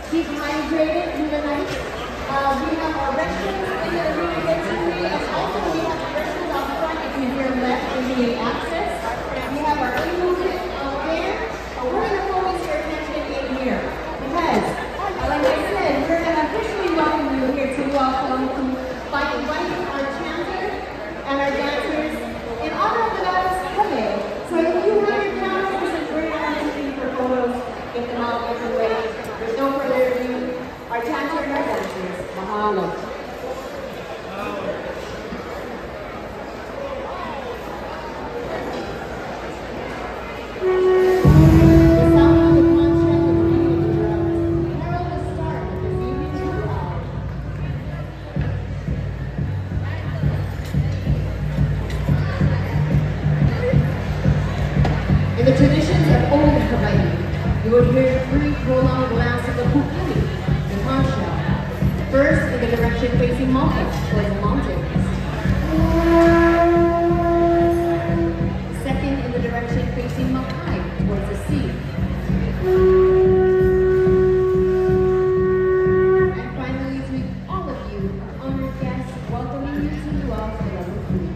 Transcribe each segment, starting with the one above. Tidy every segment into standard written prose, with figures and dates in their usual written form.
keep hydrated through the night. We have our restrooms in the arena entry, and also we have restrooms out front if you hear left in the access. We have our e-movement out there. We're going to focus your attention in here because, like I said, we're going to officially welcome you here to Luau by inviting our chanters and our dancers in honor of the goddess Kauai. So if you have your cameras, this is great opportunity for photos. Get them out, get them ready. There's no further ado. Our chanters and our dancers. Mahalo. In the traditions of old Hawaii, you will hear three prolonged blasts of the pukali, the conch shell. First, in the direction facing Maui, towards the mountains. Second, in the direction facing Makai, towards the sea. And finally, to all of you, honored guests, welcoming you to Luau for the food.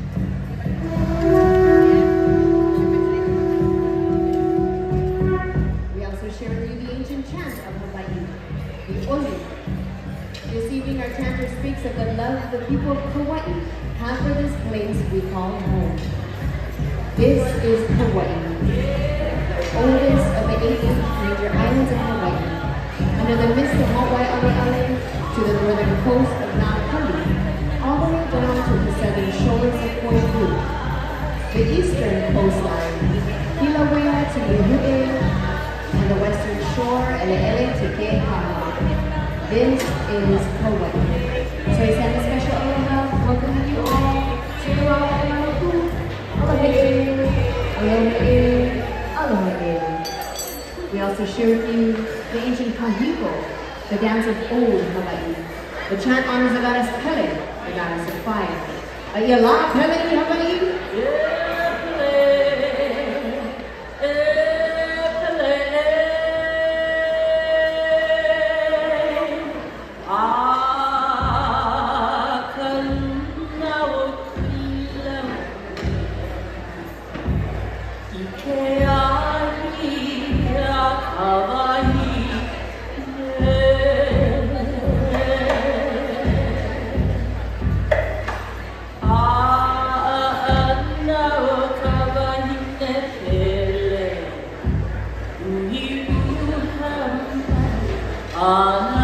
Sharing you the ancient chant of Hawaii, the Oli. This evening our chanter speaks of the love the people of Kauai have for this place we call home. This is Kauai, the oldest of the 8 major islands of Hawaii, under the mist of Hawaii to the northern coast of Nakali, all the way down to the southern shores of Kauai. The eastern coastline, Kilauea to Niuhue, and the western shore, Eleele to Kehaha. This is Kauai. So I send a special aloha, welcoming you all to Luau Aloha, aloha. We also share with you the ancient kahiko, the dance of old Hawaii. The chant honors the goddess Pele, the goddess of fire. Ayala Pele Hawaii. Ah